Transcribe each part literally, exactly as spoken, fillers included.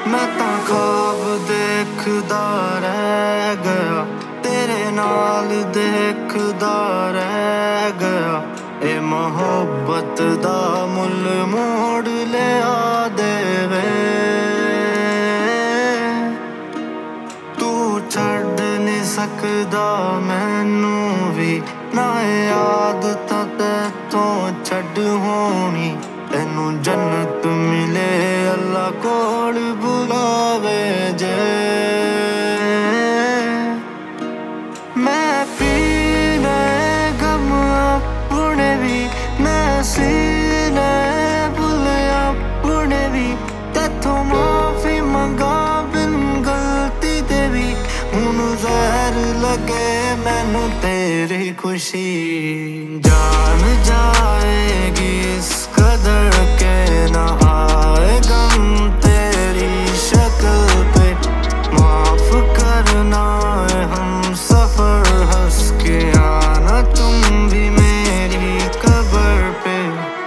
मैं तां ख्वाब देखदा रह गया, तेरे नाल देखदा रह गया। ए मोहब्बत दा मुल मोड़ लिया देवे, तू छड्ड नहीं सकदा मैनू भी, ना आदत तैथों छड्ड होनी। तेनू जन्नत मिले अल्लाह कोल बुलावे जे, मैं पी ले गम अपने भी, मैं सी ले भुल अपने भी। तैथों माफी मंगा बिन गलती दे भी, हुण जहर लगे मैनू तेरी खुशी। जान जाएगी इस कदर के ना आए गम तेरी शक्ल पे, माफ करना है हम सफर हंस के आना तुम भी मेरी कब्र पे।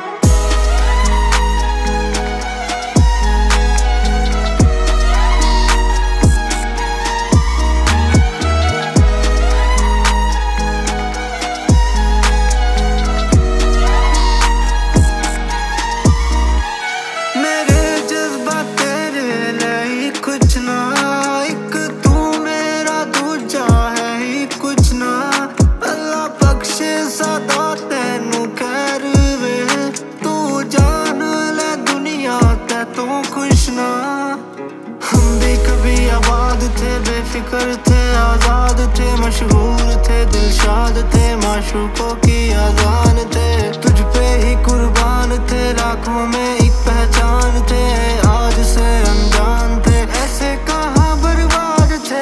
बेफिक्र थे, आजाद थे, मशहूर थे, दिलशाद थे, माशूकों की आजान थे। तुझ पे ही कुर्बान थे, लाखों में एक पहचान थे। आज से अनजान थे, ऐसे कहाँ बर्बाद थे।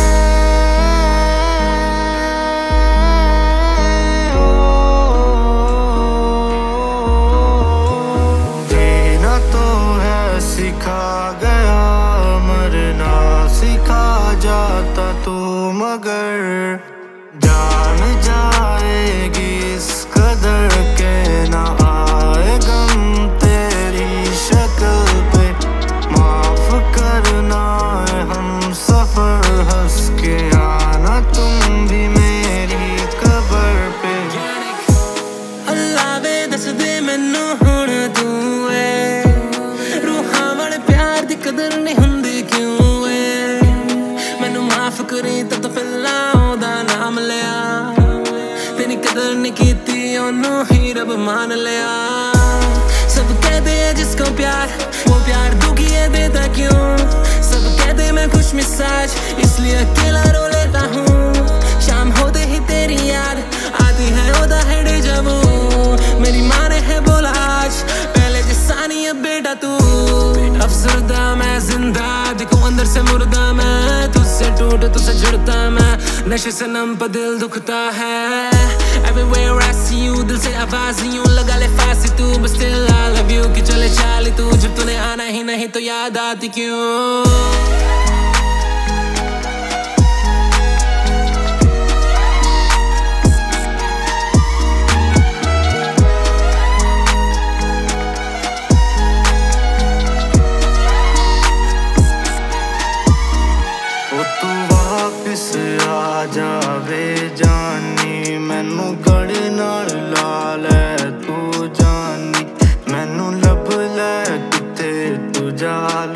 जीना तो है सिखा गया, मरना सिखा जाता तू मगर। जान जाएगी इस कदर के ना आए गम तेरी शक्ल पे, माफ करना है हम सफर हंस के आना तुम भी मेरी कब्र पे। अल्लाह वे दस दे मैनू हुण तू है, रूहां वाले प्यार दी कदर नहीं हुंदी क्यों करी तब तो पहला ओदा नाम लिया, तेरी कदर नहीं कीती ओनू ही रब मान लिया। सब कहते हैं जिसको प्यार वो प्यार दुखी है देता क्यों, सब कहते मैं खुश मिजाज इसलिए अकेला रो लेता हूँ। शाम होते ही तेरी याद आती है ओदा है डेजा वू, मेरी माँ ने है बोला आज पहले जैसा नहीं है बेटा तू। अफसरदा मैं जिंदा देखो अंदर से मुर्दा मैं, तुझसे टूट तुझसे जुड़ता मैं, नशे से नम पर दिल दुखता है। Everywhere I see you दिल से आवाज यूं लगा ले फांसी तू, but still I love you कि चले चाली तू, जब तूने आना ही नहीं तो याद आती क्यों। जावे जानी मैनू गड़े नाल ला ले तू जानी, मैनू लब ले किथे तू जा